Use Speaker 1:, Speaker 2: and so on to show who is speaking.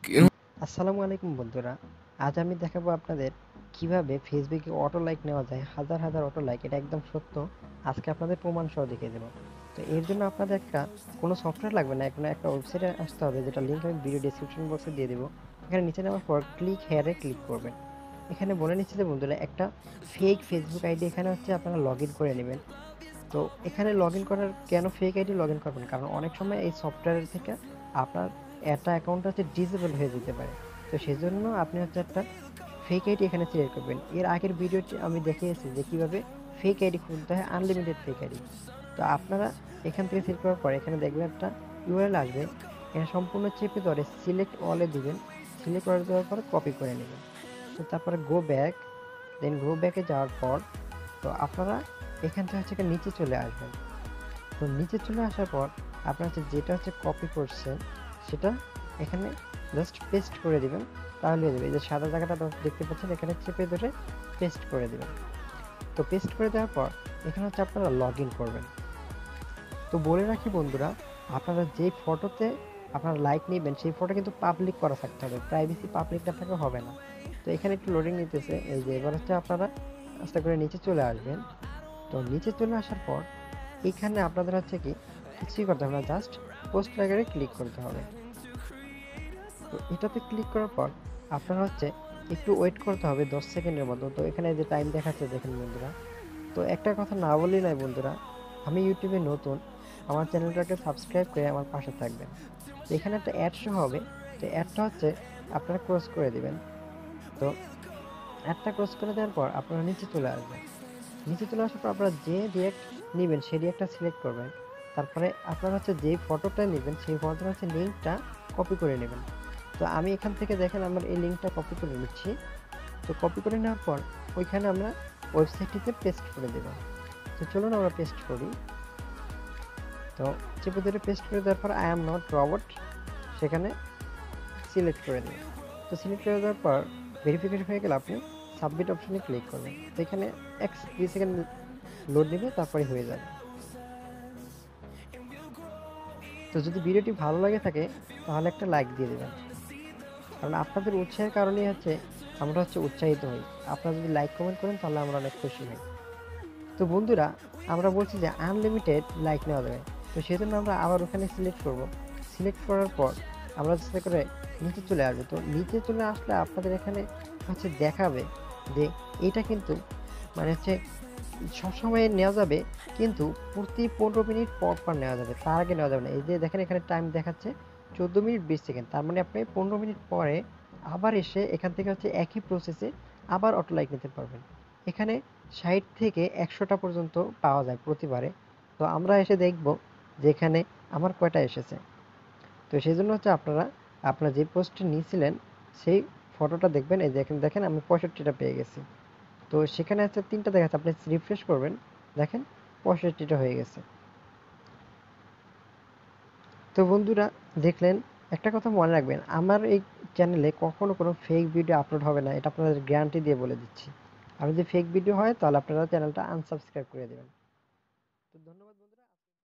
Speaker 1: আসসালামু আলাইকুম বন্ধুরা। আজ আমি দেখাবো আপনাদের কিভাবে ফেসবুকে অটো লাইক নেওয়া যায়, হাজার হাজার অটো লাইক। এটা একদম সত্য। আজকে আপনাদের প্রমাণ সহ দেখিয়ে দেবো। তো এর জন্য আপনাদের কোনো সফটওয়্যার লাগবে না, কোনো একটা ওয়েবসাইটে আসতে হবে, যেটা লিঙ্ক আমি ভিডিও ডিসক্রিপশন বক্সে দিয়ে দেবো। এখানে নিচে নেওয়ার পর ক্লিক হেয়ারে ক্লিক করবেন। এখানে বলে নিচ্ছে যে বন্ধুরা, একটা ফেক ফেসবুক আইডি এখানে আপনারা লগ ইন করে নেবেন। তো এখানে লগ ইন করার কেন ফেক আইডি লগ ইন করবেন, কারণ অনেক সময় এই সফটওয়্যার থেকে আপনার একটা অ্যাকাউন্ট ডিসেবল হয়ে যেতে পারে। তো সেজন্য আপনি একটা ফেক আইডি এখানে সিলেক্ট করবেন। এর আগের ভিডিওটি আমি দেখিয়েছি যে কিভাবে ফেক আইডি খুলতে হয়, আনলিমিটেড ফেক আইডি। তো আপনারা এখান থেকে সিলেক্ট করার পর এখানে দেখবেন একটা ইউআরএল আসবে। এখানে সম্পূর্ণ চেপে ধরে সিলেক্ট অলে দিবেন। সিলেক্ট করে দেওয়ার পর কপি করে নেবেন। তো তারপরে গো ব্যাক, দেন গো ব্যাকে যাওয়ার পর তো আপনারা এখান থেকে নিচে চলে আসবেন। তো নিচে চলে আসার পর আপনারা যেটা কপি করছেন সেটা এখানে জাস্ট পেস্ট করে দিবেন, তাহলে হয়ে যাবে। এই যে সাদা জায়গাটা দেখতে পাচ্ছেন, এখানে চেপে ধরে পেস্ট করে দিবেন। তো পেস্ট করে দেওয়ার পর এখানে আপনারা লগ ইন করবেন। তো বলে রাখি বন্ধুরা, আপনারা যে ফটোতে আপনারা লাইক নেবেন সেই ফটো কিন্তু পাবলিক করা থাকতে হবে, প্রাইভেসি পাবলিক না থাকলে হবে না। তো এখানে একটু লোডিং নিতেছে। এই যে এবার আপনারা আস্তে করে নিচে চলে আসবেন। তো নিচে চলে আসার পর এখানে আপনাদের কিছুই করতে হবে না, জাস্ট পোস্ট লাইকারে ক্লিক করতে হবে। তো এটাতে ক্লিক করার পর আপনারা একটু ওয়েট করতে হবে 10 সেকেন্ডের মতো। তো এখানে যে টাইম দেখাচ্ছে দেখেন বন্ধুরা। তো একটা কথা না বলি নাই বন্ধুরা, আমি ইউটিউবে নতুন, আমার চ্যানেলটাকে সাবস্ক্রাইব করে আমার পাশে থাকবেন। তো এখানে একটা অ্যাড শো হবে। তো অ্যাডটা আপনারা ক্রস করে দিবেন। তো অ্যাডটা ক্রস করে দেওয়ার পর আপনারা নিচে চলে আসবেন। নিচে চলে আসার পর আপনারা যে রিঅ্যাক্ট নেবেন সেই রিঅ্যাক্টটা সিলেক্ট করবেন। তারপরে আপনারা যে ফটোটা নেবেন সেই ফটোটা লিঙ্কটা কপি করে নেবেন। তো আমি এখান থেকে দেখেন আমার এই লিঙ্কটা কপি করে নিচ্ছি। তো কপি করে নেওয়ার পর ওইখানে আমরা ওয়েবসাইটটিতে পেস্ট করে দেব। তো চলুন আমরা পেস্ট করি। তো চেপে ধরে পেস্ট করে দেওয়ার পর আই এম নট রবট সেখানে সিলেক্ট করে দেবেন। তো সিলেক্ট করে দেওয়ার পর ভেরিফিকেশন হয়ে গেলে আপনি সাবমিট অপশনে ক্লিক করবেন। তো এখানে 2 সেকেন্ড লোড নেবে, তারপরে হয়ে যাবে। তো যদি ভিডিওটি ভালো লাগে থাকে তাহলে একটা লাইক দিয়ে দেবেন, কারণ আপনাদের উৎসাহের কারণেই আমরা উৎসাহিত হই। আপনারা যদি লাইক কমেন্ট করেন তাহলে আমরা অনেক খুশি হই। তো বন্ধুরা, আমরা বলছি যে আনলিমিটেড লাইক নেওয়া যাবে। তো সেজন্য আমরা আবার ওখানে সিলেক্ট করব। সিলেক্ট করার পর আমরা চেষ্টা করে নিচে চলে আসবো। তো নিচে চলে আসলে আপনাদের এখানে দেখাবে যে এটা কিন্তু মানে সবসময় নেওয়া যাবে, কিন্তু প্রতি 15 মিনিট পর পর নেওয়া যাবে, তার আগে নেওয়া যাবে না। এই যে দেখেন এখানে টাইম দেখাচ্ছে 14 মিনিট 20 সেকেন্ড। তার মানে আপনি 15 মিনিট পরে আবার এসে এখান থেকে একই প্রসেসে আবার অটো লাইক নিতে পারবেন। এখানে 60 থেকে 100টা পর্যন্ত পাওয়া যায় প্রতিবারে। তো আমরা এসে দেখব যে এখানে আমার কয়টা এসেছে। তো সেই জন্য আপনারা আপনার যে পোস্টটি নিয়েছিলেন সেই ফটোটা দেখবেন। এই দেখেন দেখেন আমি 65টা পেয়ে গেছি। তো সেখানে 3টা দেখাচ্ছে, আপনি রিফ্রেশ করবেন, দেখেন 65টা হয়ে গেছে। তো বন্ধুরা দেখলেন, একটা কথা মনে রাখবেন, আমার এই চ্যানেলে কখনো কোনো ফেক ভিডিও আপলোড হবে না, এটা আপনাদের গ্যারান্টি দিয়ে বলে দিচ্ছি। আর যদি ফেক ভিডিও হয় তাহলে আপনারা চ্যানেলটা আনসাবস্ক্রাইব করে দেবেন। তো ধন্যবাদ।